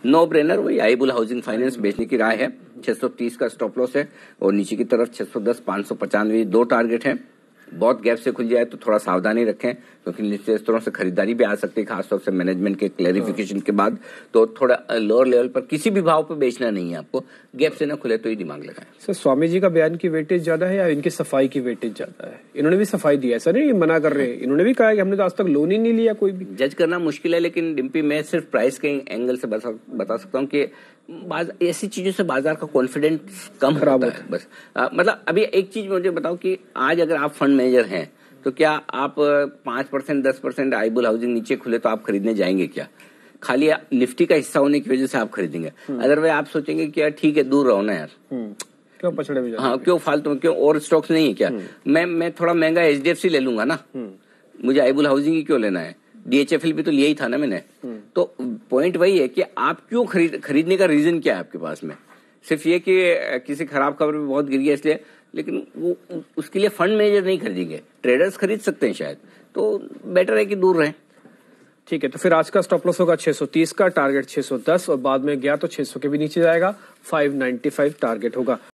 No brainer, वही आईबुल housing finance बेचने की राय है। 630 का स्टॉप लॉस है और नीचे की तरफ 610, 595 दो टारगेट है। बहुत गैप से खुल जाए तो थोड़ा सावधानी रखें, क्योंकि नीचे इस तरह से खरीदारी भी आ सकती है, खासतौर से मैनेजमेंट के क्लैरिफिकेशन के बाद। तो थोड़ा लोअर लेवल पर किसी भी भाव पर बेचना नहीं है आपको, गैप से ना खुले तो ही दिमाग लगाएं। सर, स्वामी जी का बयान की वेटेज ज्यादा है या इनकी सफाई की वेटेज ज्यादा है? इन्होंने भी सफाई दी है, ऐसा नहीं मना कर रहे हैं, इन्होंने भी कहा है कि हमने तो आज तक लोन ही नहीं लिया कोई भी। जज करना मुश्किल है, लेकिन डिम्पी मैं सिर्फ प्राइस के एंगल से बता सकता हूँ कि ऐसी चीजों से बाजार का कॉन्फिडेंस कम खराब होता है बस। मतलब अभी एक चीज मुझे बताओ कि आज अगर आप फंड मैनेजर हैं तो क्या आप 5%, 10% आईबुल हाउसिंग नीचे खुले तो आप खरीदने जाएंगे क्या? खाली निफ्टी का हिस्सा होने की वजह से आप खरीदेंगे। अदरवाइज आप सोचेंगे कि यार ठीक है, दूर रहो ना यार, क्यों पछड़े में हाँ क्यों फालतू में, क्यों और स्टॉक्स नहीं है क्या? मैं थोड़ा महंगा एचडीएफसी ले लूंगा ना, मुझे आईबुल हाउसिंग ही क्यों लेना है? डीएचएफएल भी तो लिया ही था ना मैंने। तो पॉइंट वही है कि आप क्यों खरीदने का रीजन क्या है आपके पास में? सिर्फ ये कि किसी खराब खबर में बहुत गिर गया इसलिए, लेकिन वो उसके लिए फंड मैनेजर नहीं खरीदेंगे, ट्रेडर्स खरीद सकते हैं शायद। तो बेटर है कि दूर रहें। ठीक है, तो फिर आज का स्टॉप लॉस होगा 630 का, टारगेट 610 और बाद में गया तो 600 के भी नीचे जाएगा, 595 टारगेट होगा।